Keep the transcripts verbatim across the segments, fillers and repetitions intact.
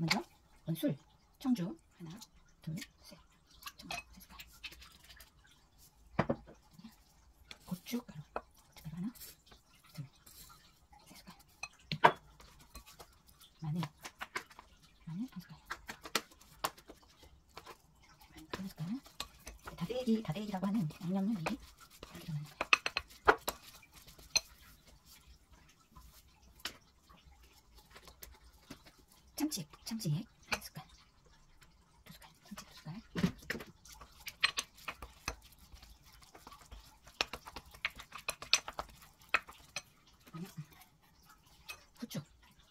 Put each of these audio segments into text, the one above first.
먼저 원술, 청주 하나, 둘, 셋. 정말 세 숟갈. 고춧가루, 고춧가루 하나, 둘, 세 숟갈. 마늘, 마늘 한 숟갈. 마늘 한 숟갈. 다대기, 다대기라고 하는 양념은 이 들어가는 거예요. 참치, 참치 한 숟갈, 두 숟갈, 참치 두 숟갈. 후추,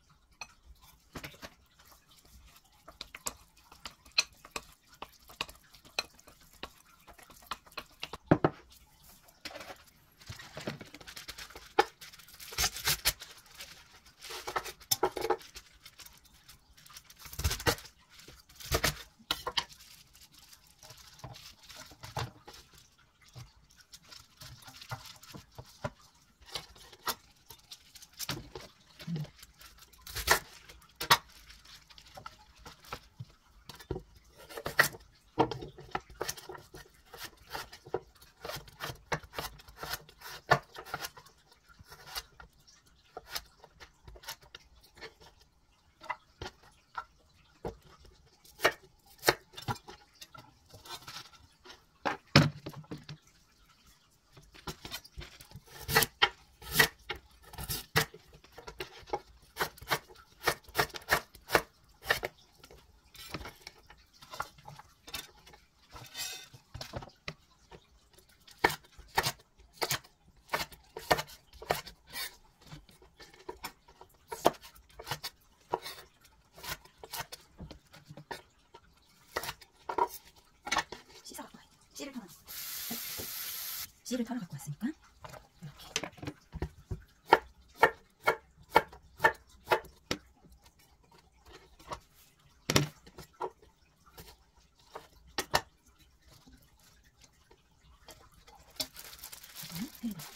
씻어 갖고 와요. 씨를 털어. 씨를 털어 갖고 왔으니까 이렇게. 그리고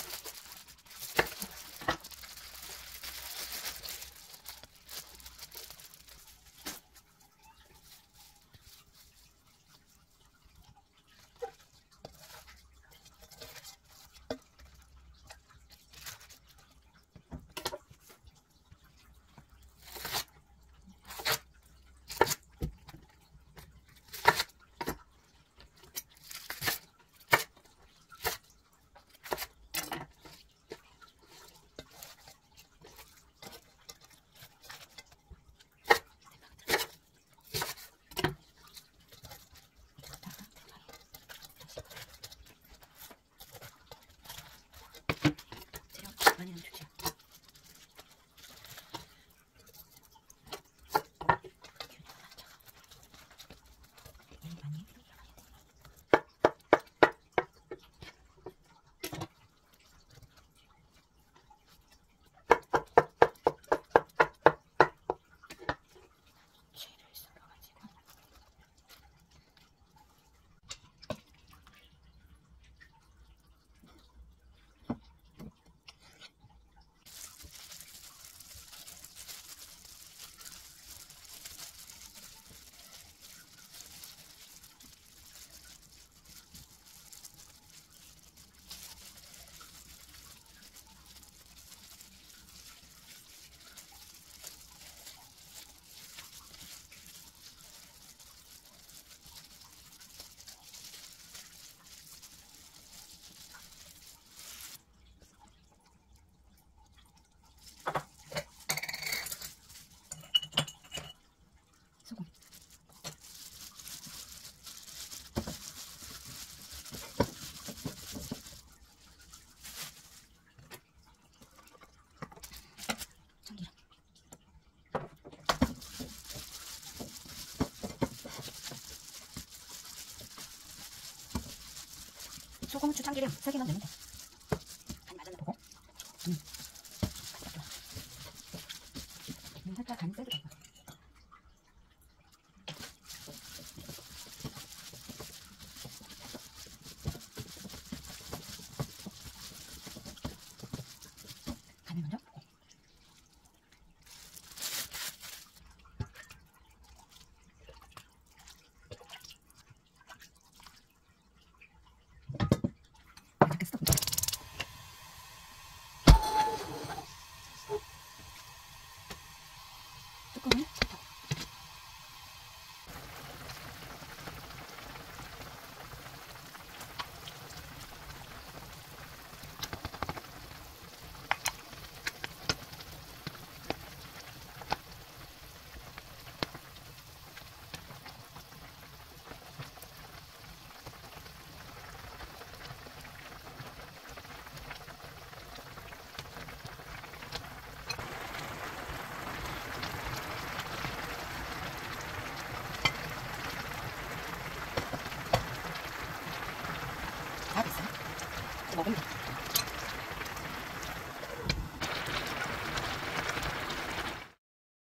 많이 넣어주세요. 소금, 참기름, 소금, 후추, 참기름 세 개만 넣으면 돼. 간 맞았나 보고. 음. 음, 살짝 간이 세도 되고. 간을 먼저 보고. 뚜껑을